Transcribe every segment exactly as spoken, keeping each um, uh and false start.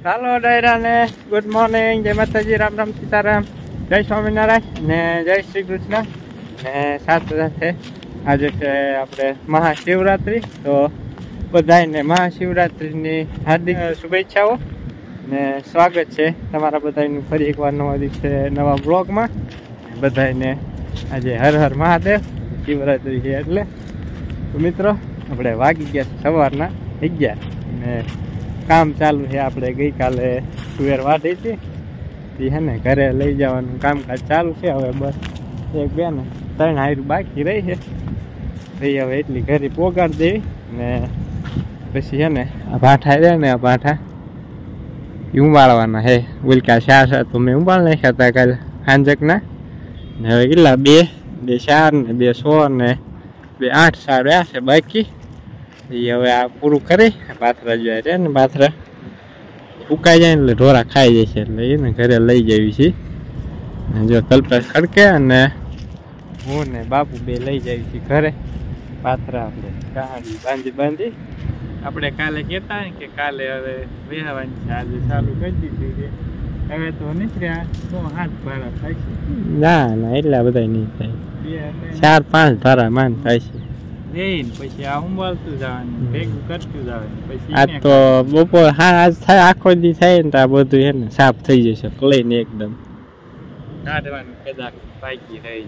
ચાલો ડાયરા ને good morning, જય માતાજી, રામ રામ સીતારામ, જય સ્વામિનારાયણ ને જય શ્રી કૃષ્ણ ને સાથે સાથે આજે છે આપણે મહાશિવરાત્રિ. તો બધાને મહાશિવરાત્રિની હાર્દિક શુભેચ્છાઓ ને સ્વાગત છે તમારા બધાનું ફરી એકવાર નવા દિવસે નવા બ્લોગમાં. બધાને આજે હર હર મહાદેવ. શિવરાત્રિ છે એટલે તો મિત્રો આપણે વાગી ગયા સવારના અગિયાર ને કામ ચાલુ છે. આપણે ગઈકાલે તુવેર વાઢી હતી એ હે ને ઘરે લઈ જવાનું કામકાજ ચાલુ છે. હવે બસ એક બે ને ત્રણ હાયરું બાકી રહી છે તો હવે એટલી ઘરે પોગાડી દેવી ને પછી છે ને આ ભાઠા રહે ને આ ભાઠા એ ઉંબાળવાના હે. ઉલકા શાર તો મેં ઉંબાળ નાખ્યા હતા કાલે હાંજકના ને હવે કેટલા બે બે ચાર ને બે સો ને બે આઠ સાર રહ્યા છે બાકી. એ હવે આ પૂરું કરી પાથરા જોયા છે ને પાથરા ઉકાઈ જાય એટલે ઢોરા ખાઈ જાય છે એટલે એને ઘરે લઈ જવી છે. જો કલ્પેશ ખડકે અને હું ને બાપુ બે લઈ જવી છે ઘરે પાથરા. આપણે કહાણી બાંધી બાંધી આપણે કાલે કહેતા ને કે કાલે હવે વેહવાની છે, આજે ચાલુ કરી દીધી છે. હવે તો નીકળ્યા તો હાથ ભાડા થાય છે. ના ના એટલા બધા નહીં થાય, ચાર પાંચ ભાડા માન થાય છે. પછી આ ઉંબાળતું જવાનું ભેગું કરતું જવાનું. પછી આ તો બપોર હા આજ થાય આખો દી થાય ને તો આ બધું છે ને સાફ થઈ જશે લઈને એકદમ કાઢવાનું કદાચ બાકી રહી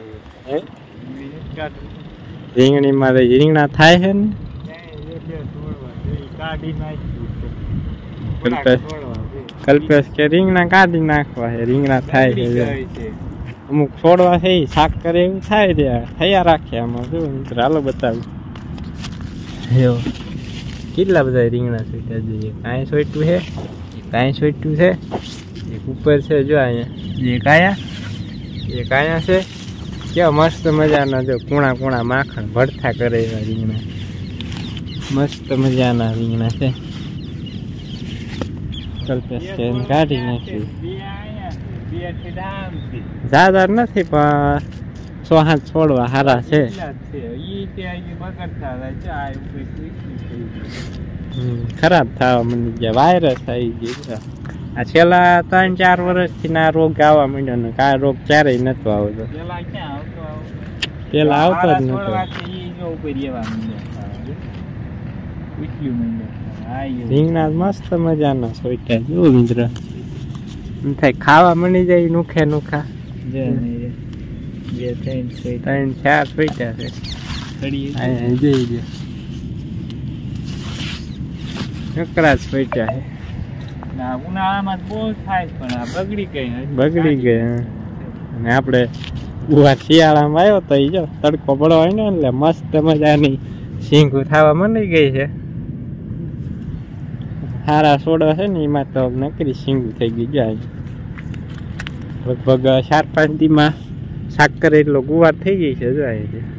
જાય. રીંગણી મારે રીંગણા થાય છે ને કાઢી નાખ્યું કલ્પેશ કે રીંગણા કાઢી નાખવા છે, રીંગણા થાય છે. અમુક છોડવા છે શાક કરે એવું થાય રહ્યા થયા રાખે. આમાં શું હાલો બતાવું કેટલા બધા રીંગણા સોટ્યા જોઈએ. કાંઈ સોટ્યું છે, કાંઈ સોટ્યું છે, એક ઉપર છે જો અહીંયા એક આયા એક આયા છે. કેવા મસ્ત મજાના જો કૂણા કૂણા માખણ ભડથા કરે એવા રીંગણા મસ્ત મજાના રીંગણા છે. કલ્પેશ છે કાઢી નાખ્યું. જ્યાદા નથી પણ સો હાથ છોડવા સારા છે. ખરાબ થવા માંડી ગયા, વાયરસ આવી ગયો. આ છેલ્લા ત્રણ ચાર વર્ષથી ના રોગ આવવા માંડ્યો ને કા રોગ ક્યારેય નતો આવતો. પેલા આવતો જ નતો. રીંગણા મસ્ત મજાના સોઈટા જો મિત્ર થાય ખાવા મળી જાય નુખે નુખા. ત્રણ ચાર સોઈટા છે નકરા જ સોઈટા છે. ઉનાળામાં બહુ થાય પણ આ બગડી ગઈ બગડી ગઈ અને આપણે ઉવા શિયાળામાં આવ્યો તો એ જો તડકો પડો હોય ને એટલે મસ્ત મજાની શીંગું થવા મળી ગઈ છે. સારા સોડા છે ને એમાં તો નકરી શીંગું થઈ ગઈ જાય. લગભગ ચાર પાંચ દીમાં સાકર એટલો ગુવાર થઈ ગઈ છે. જો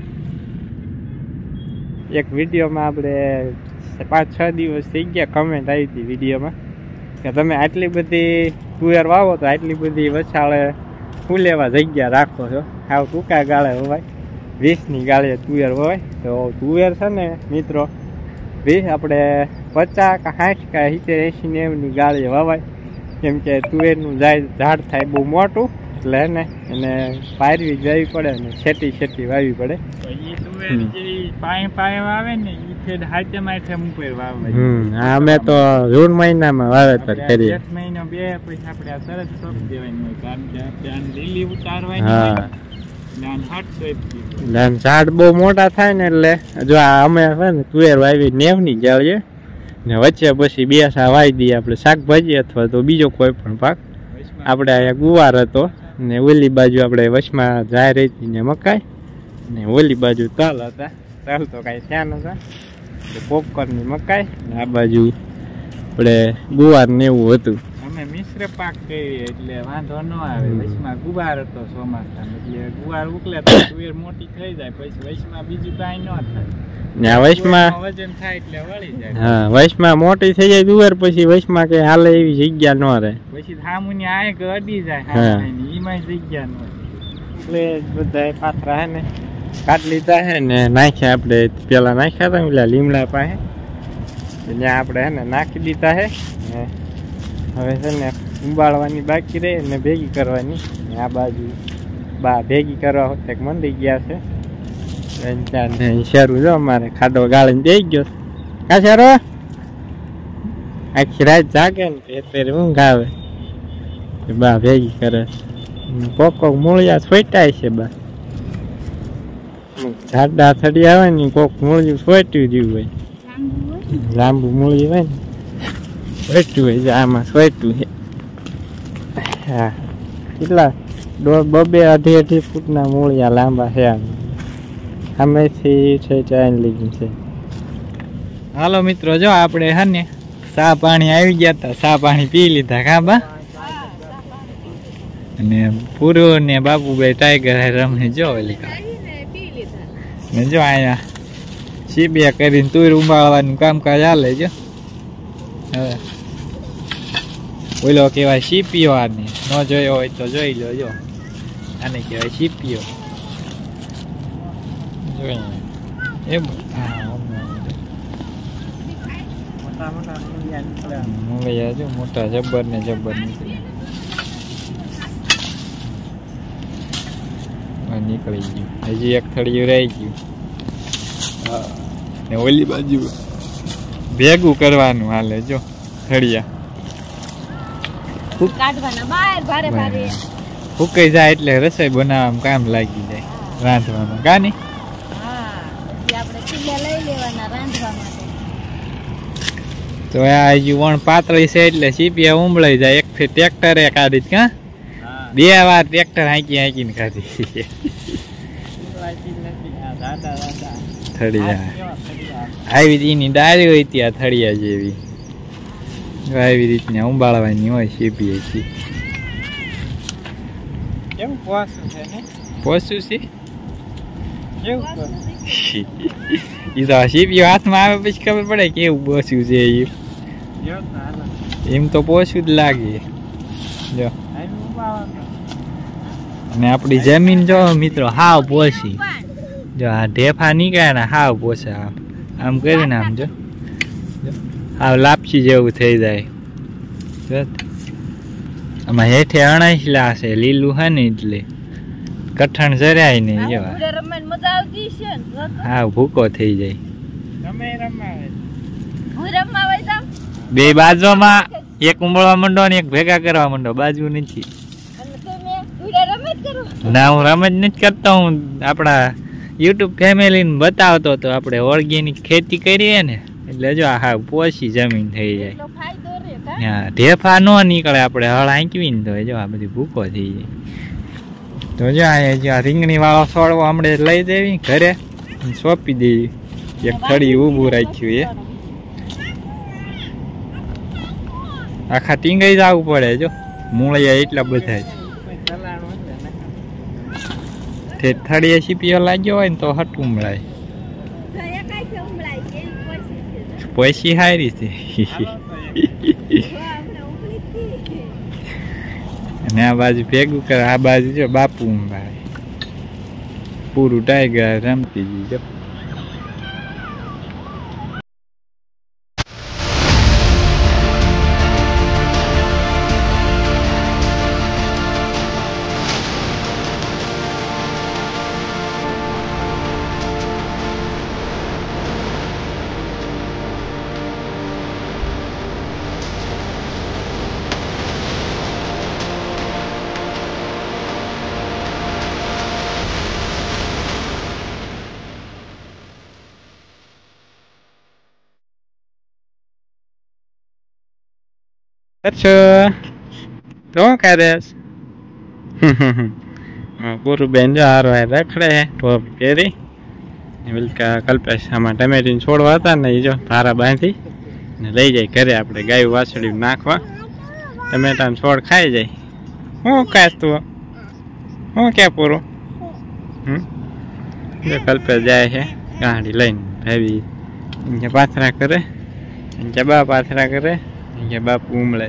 એક વિડીયોમાં આપણે પાંચ છ દિવસ થઈ ગયા કમેન્ટ આવી હતી વિડીયોમાં કે તમે આટલી બધી તુવેર વાવો તો આટલી બધી વછાળે ફૂલેવા જગ્યા રાખો છો. આવ ટૂંકા ગાળે હોવાય વીસની ગાળે તુવેર હોય તો તુવેર છે ને મિત્રો વીસ આપણે પચાસ કે સાઠ કે સિત્તેર એંસી નેવની ગાળીએ વવાય. કેમ કે તુવેરનું ઝાડ થાય બહુ મોટું એટલે એને એને પાયરવી જવી પડે ને છેટી છેટી વાવી પડે. અમે તો જૂન મહિનામાં વાવેતર કરીએ. મહિનો બે પછી આપણે તરત સોંપી દેવાનું હોય કારણ કે લીલી ઉતારવાની હા ઝાડ બહુ મોટા થાય ને એટલે જો અમે ને તુવેર વાવી નેવની જાળીએ ને વચ્ચે પછી બે સા વાવી દઈએ આપણે શાકભાજી અથવા તો બીજો કોઈ પણ પાક. આપણે અહીંયા ગુવાર હતો ને ઓલી બાજુ આપણે વચમાં ઝાડ હતી ને મકાઈ ને ઓલી બાજુ તલ હતા. તલ તો કાંઈ થયા નતા પોપકોર્નની મકાઈ ને આ બાજુ આપણે ગુવાર ને એવું હતું. અમે મિશ્ર પાક કરીએ એટલે વાંધો ન આવે. વચમાં ગુવાર હતો ચોમાસા એટલે ગુવાર ઉકલે તો તુવેર મોટી થઈ જાય પછી વચમાં બીજું કાંઈ ન થાય. વચમાં વજન થાય એટલે વળી જાય. હા વચમાં મોટી થઈ જાય તુવેર પછી વચમાં કઈ હાલે એવી જગ્યા ન રહે. પછી થામુની આય અડી જાય એમાં જગ્યા ન એટલે બધા પાથરા હે ને કાઢ લીધા હે ને નાખ્યા. આપણે પેલા નાખ્યા હતા પેલા લીમડા પાસે ત્યાં આપણે હે ને નાખી દીધા હે હવે છે ને ઉબાળવાની બાકી રહે ને ભેગી કરવાની. આ બાજુ બા ભેગી કરવા વખતે મંદી ગયા છે. શેરું જો અમારે ખાડો ગાળીને દઈ ગયો. કા શેરો આખી રાત જાગે ને અત્યારે ઊંઘ આવે. બા ભેગી કરે. કોક કોક મૂળિયા સોટાય છે બા. ઝાડા થડી આવે ને કોક મૂળિયું સોટ્યું જેવું હોય. લાંબુ મૂળિયું હોય ને સોટ્યું હોય. આમાં સોટ્યું છે. હા કેટલા બબે અઢી અઢી ફૂટના મૂળિયા લાંબા છે. સામેથી છે ચાઈન લીધું છે. હાલો મિત્રો, જો આપણે હે ને ચા પાણી આવી ગયા હતા. ચા પાણી પી લીધા ખાબા. અને પૂરો ને બાપુભાઈ ટાઈગર રમે જો ઓલી ને જો અહીંયા સીબિયા કરીને તુર ઉબાળવાનું કામકાજ હાલે જો. હવે ઓલો કહેવાય સીપીઓ. આને ન જોયો હોય તો જોઈ લો. જો આને કહેવાય સીપીઓ. જોઈ એમ મૂળિયા જો મોટા જબ્બર ને જબ્બર નીકળી નીકળી ગયું. હજી એક થળિયું રહી ગયું. ને ઓલી બાજુ ભેગું કરવાનું હાલે જો થળિયા. ફૂકાઈ જાય એટલે રસોઈ બનાવવામાં કામ લાગી જાય. રાંધવામાં કાની તો આ હજી વણ પાતળી છે એટલે સીપિયા ઉંબળાઈ જાય. એક થી ટ્રેક્ટરે કાઢી કા બે વાર ટ્રેક્ટર હાંકી હાંકીને કાઢી. થળિયા આવી રીતની ડાળી હોય ત્યાં થળિયા જેવી આવી રીતના ઉંબાળવાની હોય સીપીએ. કેવું પોસું છે ને પોસું છે એ તો સીપીઓ હાથમાં આવે પછી ખબર પડે કેવું પોસું છે. એમ તો પોસું જ લાગે. જો અને આપણી જમીન જો મિત્રો હાવ પોસી. જો આ ઢેફા નીકળ્યા ને હાવ પોસા. આમ કરીને આમ જો હાવ લાપસી જેવું થઈ જાય. આમાં હેઠે અણાઈલા છે લીલું હે ને એટલે કઠણ જરાય નહીં. જેવા હા ભૂકો થઈ જાય. બે બાજુમાં એક ઉંબળવા માંડો ને એક ભેગા કરવા માંડો. બાજુ નથી ના હું રમત નથી કરતો. હું આપણા યુટ્યુબ ફેમિલીને બતાવતો તો આપણે ઓર્ગેનિક ખેતી કરીએ ને એટલે જો હા પોસી જમીન થઈ જાય. હા ઢેફા ન નીકળે. આપણે હળ આંકવી ને તો જો આ બધી ભૂકો થઈ જાય. તો જો આ રીંગણી વાળો છોડવો હમણાં લઈ દેવી ઘરે સોંપી દેવી. એક થળી ઊભું રાખ્યું એ આખા ટીંગાઈ જવું પડે. જો મૂળિયા એટલા બધા છે. થળીએ સીપીઓ લાગ્યો હોય ને તો હટ ઉમળાય. પૈસી હારી છે. અને આ બાજુ ભેગું કરે. આ બાજુ જો બાપુ ઉંબાળે. પૂરું ટાઈગર રમતી જો. Acha, શું કરે? પૂરું બેન જો હારો રખડે ટોપ પહેરી. વિલકા કલ્પેશામાં ટમેટીને છોડવા હતા ને એ જો ભારા બાંધી ને લઈ જાય ઘરે. આપણે ગાયું વાછડી નાખવા. ટમેટાનો છોડ ખાઈ જાય. શું ખાસ તું? શું ક્યાં પૂરું? હમ જો કલ્પેશ જાય છે ગાડી લઈને. ભાવી અહીંયા પાથરા કરે, અહીંયા બા પાથરા કરે, અહીંયા બાપુ ઉમળે.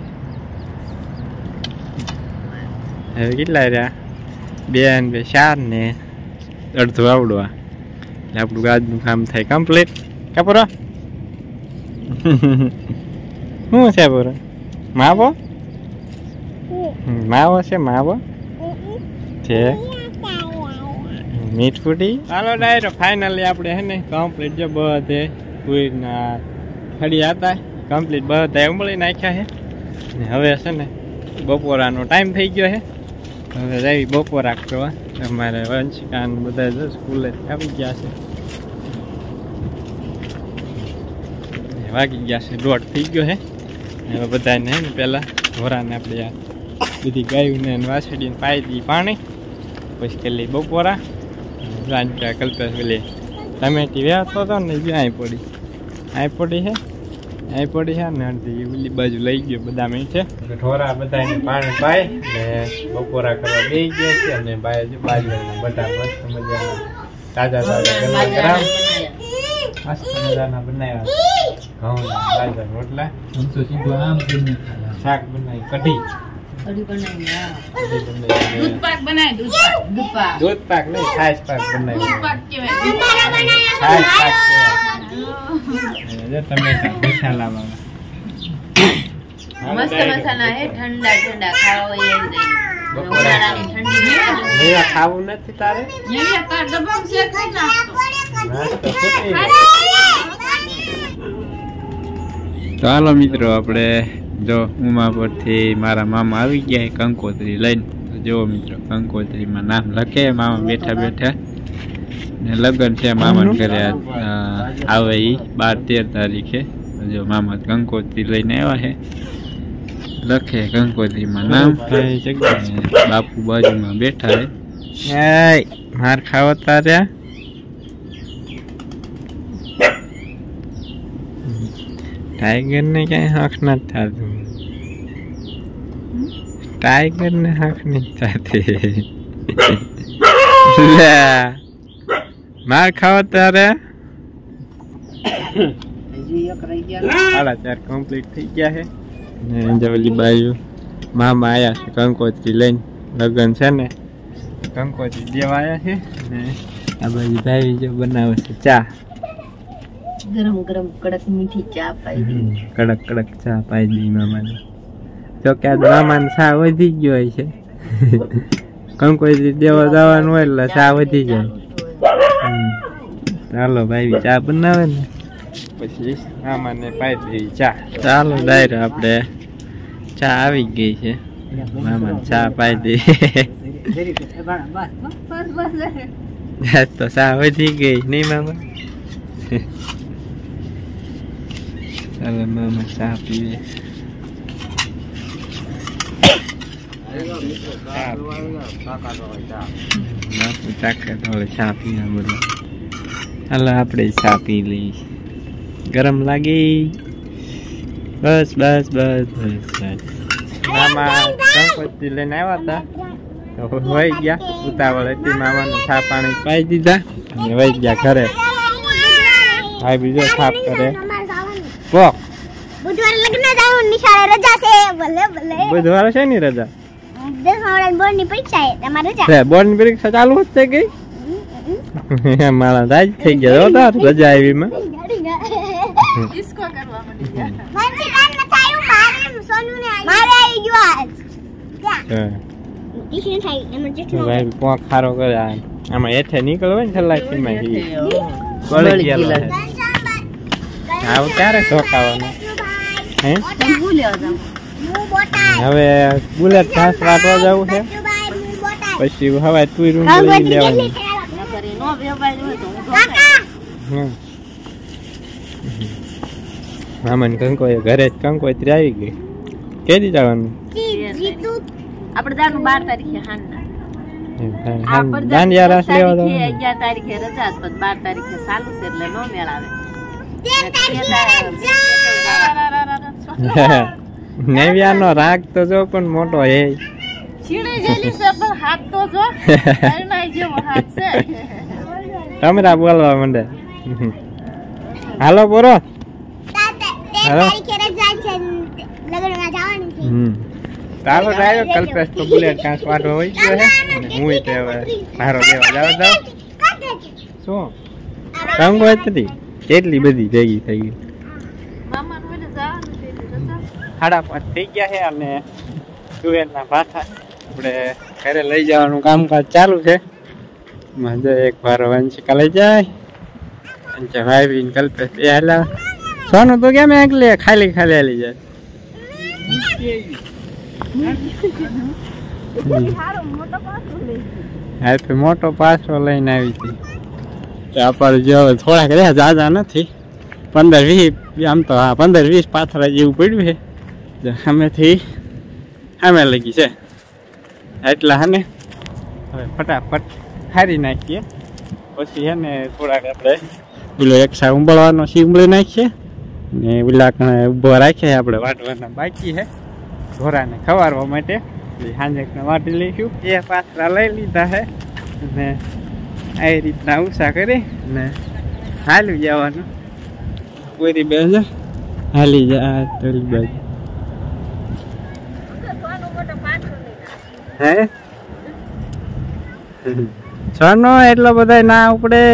હવે કેટલા રહ્યા? બે ને બે ચાર ને અડધું આવડવા એટલે આપણું આજનું કામ થાય કમ્પ્લીટ. કા પૂરો? શું છે પૂરો? માપો માવો છે માવો છે મીઠુડી હાલો ડાયરો ફાઇનલી આપણે હે ને કમ્પ્લીટ જો બધે પૂરના ખડી હતા કમ્પ્લીટ બધા ઉમળી નાખ્યા છે ને હવે છે ને બપોરાનો ટાઈમ થઈ ગયો છે હવે જઈ બપોરા કરવા અમારે વંશિકા બધા જો સ્કૂલે આવી ગયા છે વાગી ગયા છે દોઢ થઈ ગયો છે હવે બધાને હે ને પહેલાં ઘોરાને આપણે આ બધી ગાયું ને વાસળીને પાઈ દી પાણી પછી કેટલી બપોરા રાંધતા કલ્પેશ પેલી ટમેટી વ્યાતો હતો ને જો અહીં પડી અહીં પડી છે અહીં પડી છે ને અડધી ઓલી બાજુ લઈ ગયો બધા મેં છે ઢોરા બધાને પાણી પાય ને બપોરા કરવા બે ગયા છે અને બાજુ બાજુના બધા મસ્ત મજાના તાજા તાજા ગરમ ગરમ મસ્ત મજાના બનાવ્યા ઘઉંના બાજરા રોટલા તો સીધું આમ કરીને શાક બનાવી કઢી કઢી બનાવી હા દૂધ પાક બનાવી દૂધ પાક દૂધ પાક દૂધ પાક નહીં છાશ પાક બનાવી દૂધ પાક કેવાય છાશ પાક કહેવાય ટમેટા મસાલા વાળા મસ્ત મસાલા હે ઠંડા ઠંડા ખાવા હોય એવી રીતે ઉનાળાની ઠંડી મેવા ખાવું નથી તારે મેવા તાર ડબ્બામાં શેક કરી નાખતો નાસ્તો ખૂટી ગયો તો હાલો મિત્રો આપણે જો ઉમા પરથી મારા મામા આવી ગયા કંકોત્રી લઈને તો જો મિત્રો કંકોત્રીમાં નામ લખે મામા બેઠા બેઠા ને લગ્ન છે મામાને ઘરે આવે એ બાર તેર તારીખે જો મામા કંકોત્રી લઈને આવ્યા છે લખે કંકોત્રીમાં નામ બાપુ બાજુમાં બેઠા છે માર ખાવા તાર્યા टाइगर ने क्या हक न था टाइगर ने हक नहीं चाहते मार खाओ तारे साढ़ा चार कंप्लीट थी गया है जवली बाजू मामा आया है कंकोत्री लઈને લગન છે ને કંકોત્રી દેવા આયા છે ને આ બાજુ ભાઈ જો બનાવે છે ચા गरम गरम कड़क मीठी चा पाई दी कड़क कड़क चा पाई दी मामा ने तो क्या मामा ने चा वधी गयो है कंकोत्री देवा जवानुं હોય એટલે ચા વધી જાય ચાલો ભાઈ ચા બનાવે ને પછી મામાને પાઈ દઈ ચા ચાલો ડાયરો આપણે ચા આવી ગઈ છે મામાને ચા પાઈ દે તો ચા વધી ગઈ નહીં મામા ચાલો મામા ચા પીવે બાપુ ચાખે થોડે ચા પીવા બધું ચાલો આપણે ચા પી લઈએ ગરમ લાગી બસ બસ બસ બસ બસ મામા કંકોત્રી લઈને આવ્યા હતા તો વહી ગયા ઉતાવળ હતી મામાને ચા પાણી પાઈ દીધા અને વહી ગયા ઘરે ભાઈ બીજો સાફ કરે કોક બુધવારે લગ્ન જાવું નિશાળે રજા છે ભલે ભલે બુધવારે છે ની રજા દસ વાળા બોર્ડ ની પરીક્ષા છે તમારે રજા છે બોર્ડ ની પરીક્ષા ચાલુ જ થઈ ગઈ મારા રાજ થઈ ગયા હતા રજા આવી માં इसको करवा मत दिया મને કામ ન થાય મારે સોનુ ને મારે આવી ગયો આજ છે ટીશન થાય એમ જેટલું ભાઈ કોક ખારો કરે આમાં હેઠે નીકળવે ને છલાકી માં હી ગળી ગયેલો આવ ક્યારે શોકાવાનો હે ભૂલ્યો જામ હું બોટા હવે બુલેટ ઘાસ વાટવા જવું છે પછી હવાય તુઈ રૂમ લઈ લેવાની કરી નો વ્યવહાર હોય તો હું કાકા હમ મામાને કંકોઈ ઘરે જ કંકોત્રી આવી ગઈ કેદી જવાનું જીતુ આપણે જાનું બાર તારીખે હાંજના દાંડિયા રાસ લેવા જવાનું અગિયાર તારીખે રજા પછી બાર તારીખે ચાલુ છે એટલે નો મેળ આવે નેવિયા નો રાગ તો જો પણ મોટો હે છીણે જેલી છે પણ હાથ તો જો નાઈ જેવો હાથ છે તમરા બોલવા માંડે હાલો બોરો તારીખે રજા છે લગ્નમાં જવાનું છે હમ ચાલો ડાયો કલ્પેશ તો બુલેટ કાંસ વાટો હોય ગયો હે અને હું તે હવે મારો લેવા જાવ જાવ શું કંકોત્રી કેટલી બધી ભેગી થઈ ગઈ મામા નું જવાનું છે રજા સાડા પાંચ થઈ ગયા છે અને તુવેરના પાથા આપણે ઘરે લઈ જવાનું કામકાજ ચાલુ છે. મજા એક ભારો વંશિકા લઈ જાય અને ભાઈ કલ્પેશ એ હાલા સોનું તો કેમ એકલે ખાલી ખાલી હાલી જાય. હા મોટો પાછો લઈને આવી હતી આપણે જો થોડાક રહ્યા જાજા નથી પંદર વીસ આમ તો હા પંદર વીસ પાથરા જેવું પડ્યું છે સામેથી સામે લગી છે એટલા હે ને હવે ફટાફટ હારી નાખીએ પછી હે ને થોડાક આપણે પેલો એક સા ઉંબળવાનો સી ઉંબળી નાખીએ ને પેલા ઊભો રાખીએ આપણે વાટવાના બાકી છે ઘોડાને ખવારવા માટે સાંજે વાટી લઈશું. એ પાથરા લઈ લીધા છે ને આ રીતના ઉષા કરી ને હાલી જવાનું પૂરી બે હાલી જાય તળી બાજુ. હે સોનો એટલો બધા ના ઉપડે.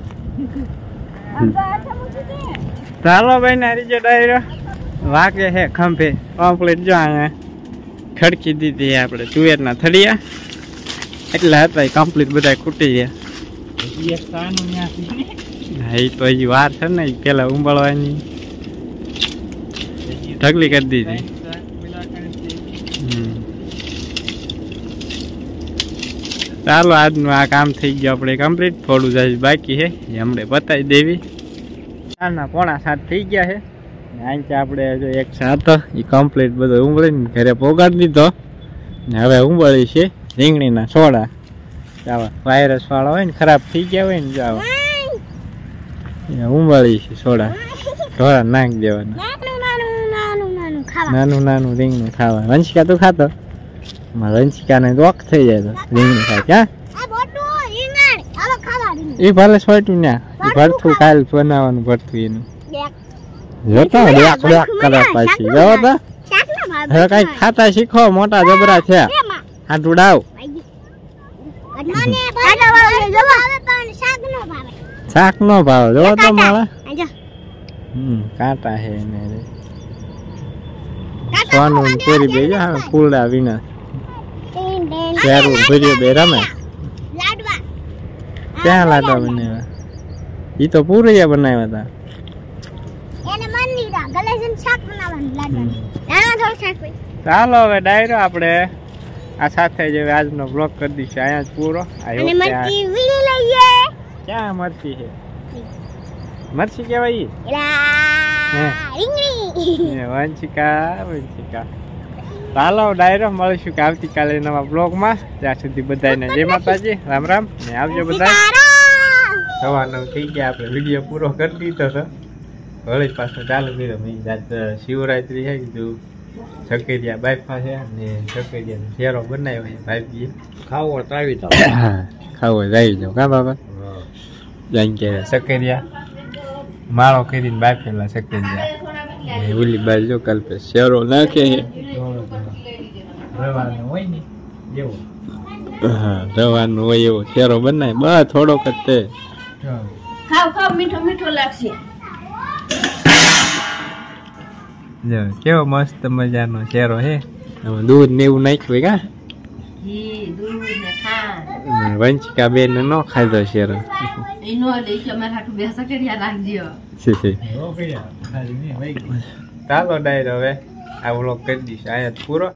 ચાલો ભાઈ નારી જો ડાયરો વાગે હે ખંભે કમ્પ્લીટ જો અહીંયા ખડકી દીધી આપણે તુવેરના થડિયા એટલા હતા કમ્પ્લીટ બધા ખૂટી ગયા. હા એ તો હજી વાર છે ને પેલા ઉંબાળવાની ઢગલી કરી દીધી. ચાલો આજનું આ કામ થઈ ગયું આપણે કમ્પ્લીટ. થોડું જ બાકી છે એ હમણાં બતાવી દેવી. ના પોણા સાત થઈ ગયા છે અહીં આપણે જો એક સાત એ કમ્પ્લીટ બધો ઉંબળીને ઘરે પોગાડી દીધો ને હવે ઉંબળી છે રીંગણીના સોડા. આવા વાયરસ વાળા હોય ને ખરાબ થઈ ગયા હોય ને જાવ ઉંબળી છે સોડા ઢોળા નાખી દેવાના. નાનું નાનું રીંગણું ખાવા. વંશિકા તું ખાતો વંશિકા ને દોખ થઈ જાય તો રીંગણું ખાય ક્યાં એ ભલે સોટ્યું ને ભરથું કાલ બનાવવાનું ભરથું એનું જોતો કરે પાછી જો તો હવે કઈક ખાતા શીખો મોટા જબરા છે હાટું ડાવ શાક નો ભાવ જો તો મારા હમ કાંટા હે ને સોનું પૂરી બે જો ફૂલડા વિના ભર્યો બે રમે ક્યાં લાડવા બનાવ્યા ઈ તો પૂરી બનાવ્યા હતા. ચાલો હવે ડાયરો આપણે આ સાથે જ આજનો બ્લોગ કરી દઈશું અહીંયા જ પૂરો. ક્યાં મરચી છે મરચી કેવાય વંશિકા વંશિકા. ચાલો ડાયરો મળીશું કે આવતીકાલે નવા બ્લોગમાં. ત્યાં સુધી બધાને જય માતાજી રામ રામ ને આવજો બધા. સવા નવ થઈ ગયા આપણે વિડીયો પૂરો કરી દીધો હતો વળી પાછો ચાલુ કર્યો. મેં શિવરાત્રી છે કીધું સકેરિયા બાફા છે ને સકેરિયાનો શેરો બનાવ્યો છે ભાભીએ. ખાવો તો આવી જાવ ખાવો આવી જાવ કા બાબા જાણ કે સકેરિયા માળો કરીને બાફેલા સકેરિયા ઓલી બાજુ જો કલ્પે શેરો નાખે છે રવાનો હોય ને એવો. હા રવાનો હોય એવો શેરો બનાય બસ થોડોક જ તે ખાવ ખાવ મીઠો મીઠો લાગશે. જો કેવો મસ્ત મજાનો શેરો હે દૂધ ને એવું નાખ્યું કા વંશિકા બેન ને નો ખાધો શેરો. ચાલો ડાયરો હવે આ વ્લોગ કરી દઈશ અહીંયા પૂરો.